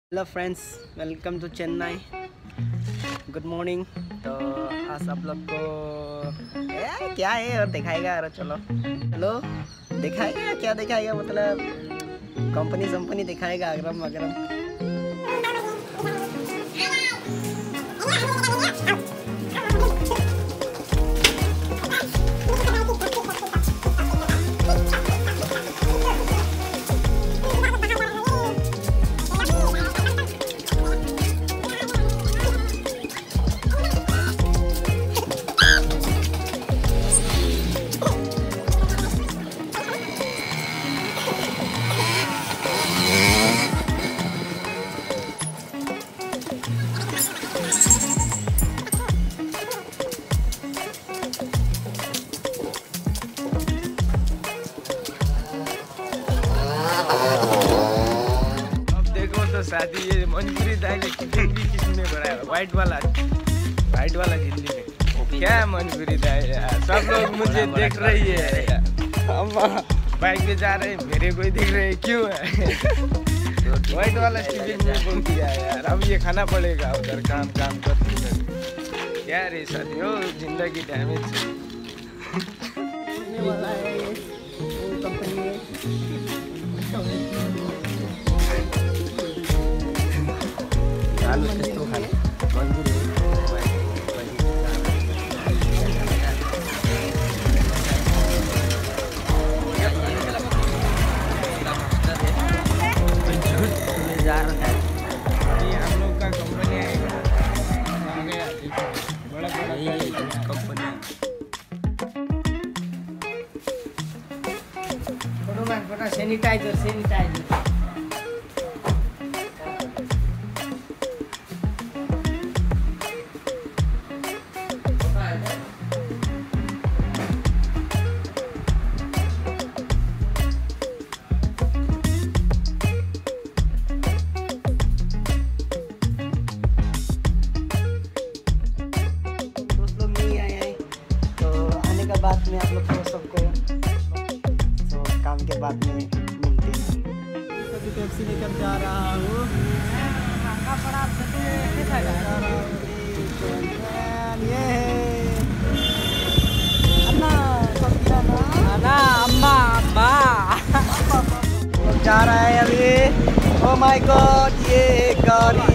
Hello friends, welcome to Chennai. Good morning. तो आज आप लोग को क्या है और दिखाएगा। अरे चलो हेलो, दिखाएगा क्या दिखाएगा, मतलब कंपनी दिखाएगा। अगरम अगरम शादी। ये मंजूरी दाई जिंदगी किसने बनाया? वाइट वाला जिंदगी में क्या मंजूरी दाई यार। सब लोग मुझे देख रही है यार। अम्मा बाइक पे जा रहे हैं, मेरे को ही देख रहे हैं, क्यों है? वाइट वाला टिफिन में बोल दिया यार। अब ये खाना पड़ेगा उधर काम करते क्या रे शादी हो, जिंदगी डैमेज वाला है ये कंपनी है। हम लोग का कंपनी है, बड़ा कंपनी। सैनिटाइजर बाद में आप लोग को सबको तो काम के बाद में मिलते हैं। अभी टैक्सी लेकर जा रहा हूँ। जा रहा है अभी। ओ माय गॉड, ये गाड़ी